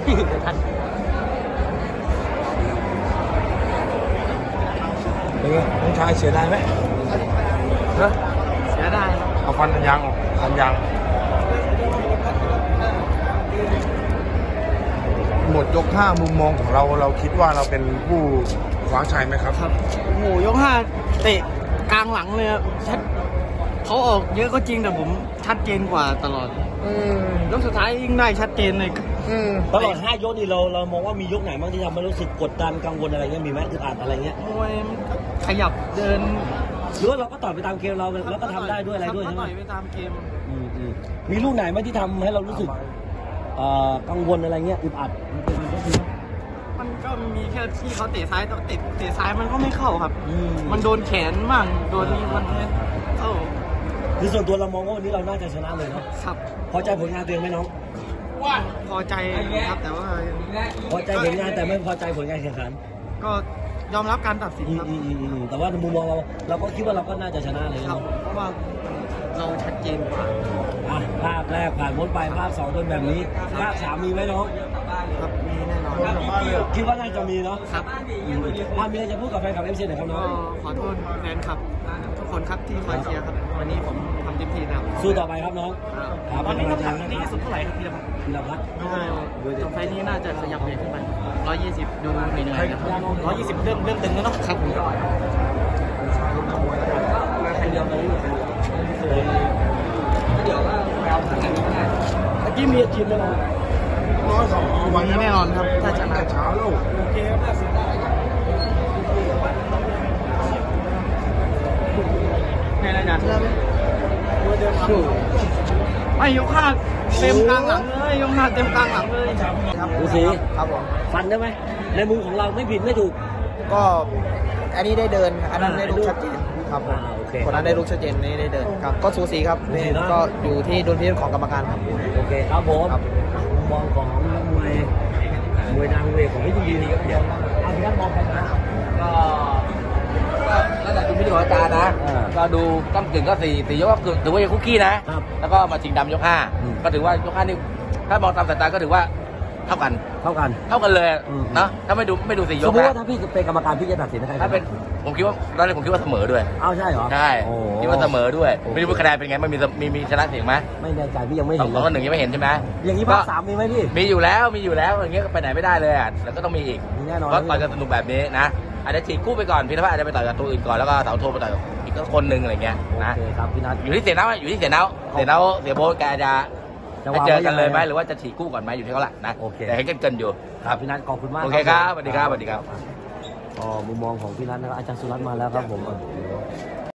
เป็นไงน้องชายเสียดายไหมเสียดายเอาฟันยางออกฟันยางหมดยก5มุมมองของเราคิดว่าเราเป็นผู้คว้าชัยไหมครับครับโอ้โหยก5เตะกลางหลังเลยชัดเขาออกเยอะก็จริงแต่ผมชัดเจนกว่าตลอดยกสุดท้ายยิ่งได้ชัดเจนเลยตลอด5ยกนี่เรามองว่ามียกไหนบ้างที่ทำให้รู้สึกกดดันกังวลอะไรเงี้ยมีไหมอึดอัดอะไรเงี้ยมวยขยับเดินหรือว่าเราก็ต่อยไปตามเกมเราแล้วก็ทำได้ด้วยอะไรด้วยใช่ไหมต่อยไปตามเกมมีลูกไหนไหมที่ทำให้เรารู้สึกกังวลอะไรเงี้ยอึดอัดมันก็มีแค่ที่เขาเตะซ้ายเตะซ้ายมันก็ไม่เข้าครับมันโดนแขนบ้างโดนนี้มันเข้าคือส่วนตัวเรามองว่าวันนี้เราน่าจะชนะเลยเนาะครับพอใจผลงานตัวเองไหมน้องพอใจครับแต่ว่าพอใจผลงานแต่ไม่พอใจผลการแข่งขันก็ยอมรับการตัดสินครับแต่ว่าในมุมมองเราก็คิดว่าเราก็น่าจะชนะเลยครับเพราะว่าเราชัดเจนกว่าภาพแรกผ่านพ้นไปภาพ2เป็นแบบนี้ภาพ3มีไหมน้องครับมีแน่นอนคิดว่าน่าจะมีเนาะครับมีอะไรจะพูดกับแฟนคลับFCหน่อยครับน้องขอโทษแฟนคลับทุกคนครับที่คอยเชียร์ครับวันนี้ผมทำเต็มที่แล้วสู้ต่อไปครับน้องตอนนี้ก็ทำดีที่สุดเท่าไหร่ครับพีรพัฒน์ต่อไปนี้น่าจะขยับขึ้นไป120ดูเหนื่อยนะครับ120เริ่มตึงแล้วเนาะครับผมเมื่อกี้มีทีมแน่นอน 102วันแน่นอนครับถ้าชนะเช้าลูกโอเคครับน่าเสียดายในรายการไม่ยก5เต็มกลางหลังเลยยก5เต็มกลางหลังเลยดูสิครับผมฟันได้ไหมในมุมของเราไม่ผิดไม่ถูกก็อันนี้ได้เดินอันนั้นได้ลูกชัดเจนครับคนนั้นได้ลูกชัดเจนนี้ได้เดินครับก็สูสีครับก็อยู่ที่ดุลพินิจของกรรมการครับโอเคครับผมมุมมองของมวยดังเวของพี่ดีครับเดี๋ยวพี่นัทมองใครนะก็แล้วแต่ดุลพินิจของอาจารย์นะก็ดูก้ำกึ่งก็4ยกก็ถือว่ายังคุกกี้นะแล้วก็มาชิงดำยก5ก็ถือว่ายก5นี่ถ้ามองตามสายตาก็ถือว่าเท่ากันเลยนะถ้าไม่ดู4ยกสมมติว่าถ้าพี่เป็นกรรมการพี่จะตัดสินใครถ้าเป็นผมคิดว่าตอนแรกผมคิดว่าเสมอด้วยอ้าวใช่เหรอใช่คิดว่าเสมอด้วยไม่รู้คะแนนเป็นไงมันมีชนะเสียงไหมไม่แน่ใจพี่ยังไม่เห็นเลย1ยังไม่เห็นใช่ไหมอย่างนี้ภาค3มีไหมพี่มีอยู่แล้วอย่างเงี้ยไปไหนไม่ได้เลยอ่ะแล้วก็ต้องมีอีกแน่นอนเพราะต่อยกันสนุกแบบนี้นะอาจจะฉีกคู่ไปก่อนพี่นภัสอาจจะไปต่อยกับตัวอื่นก่อนแล้วก็เสาโทไปต่อยอีกคนนึงอะไรเงี้ยนะครับพี่นัทอยู่ที่เสียเสียโบ๊ทแกจะเจอกันเลยไหมหรือว่าจะฉีกคู่ก่อนไหมอยู่ที่เขาแหละนะแต่ให้กันอยู่ครับพี่นัทขอบคุณมากโอเคครับสวัสดีครับมุมมองของพี่นัทนะครับอาจารย์สุรัตน์มาแล้วครับผม